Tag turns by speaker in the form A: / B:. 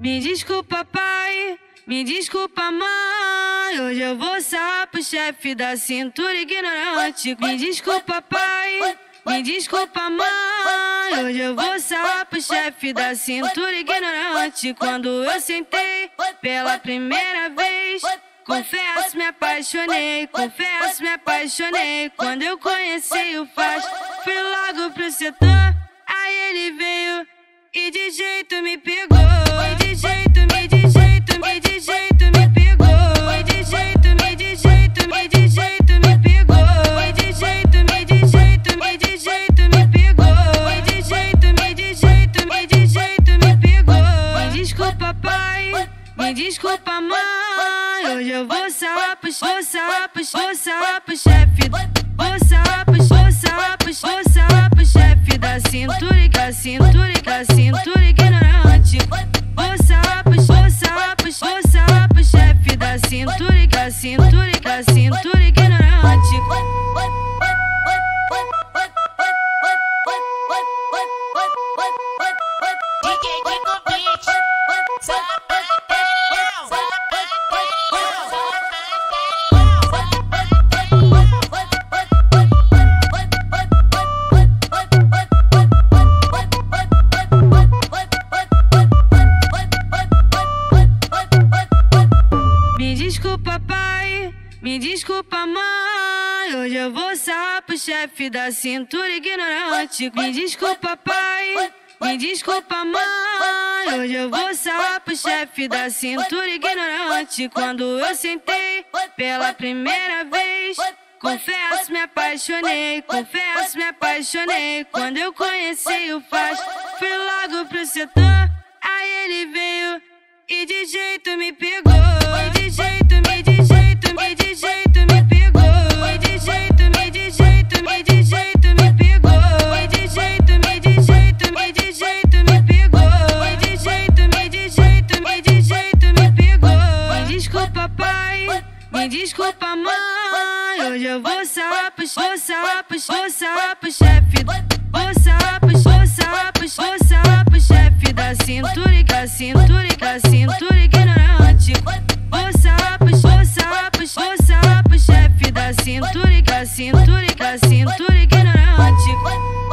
A: Me desculpa, pai, me desculpa, mãe. Hoje eu vou sarrar pro chefe da cintura ignorante. Me desculpa, pai, me desculpa, mãe. Hoje eu vou sarrar pro chefe da cintura ignorante. Quando eu sentei pela primeira vez, confesso, me apaixonei, confesso, me apaixonei. Quando eu conheci o Faz, fui logo pro setor. Aí ele veio e de jeito me pegou. E de jeito me pegou. E de jeito me pegou. E de jeito me pegou. E de jeito me pegou. Me desculpa, pai, me desculpa, mãe. Hoje eu vou sarrar pro chefe. Vou sarrar pro chefe da cintura ignorante. Vou sarrar pro chefe da cintura ignorante. Me desculpa, pai, me desculpa, mãe. Hoje eu vou sarrar pro chefe da cintura ignorante. Me desculpa, pai, me desculpa, mãe. Hoje eu vou sarrar pro chefe da cintura ignorante. Quando eu sentei pela primeira vez, confesso, me apaixonei, confesso, me apaixonei. Quando eu conheci o Faz, fui logo pro setor. Aí ele veio e de jeito me pegou. E de jeito me pegou. E de jeito me pegou. E de jeito me pegou. E de jeito me pegou. Me desculpa, pai, me desculpa, mãe. Hoje eu vou sarrar pro chefe. Vou sarrar pro chefe da cintura ignorante. Vou sarrar pro chefe da cintura ignorante.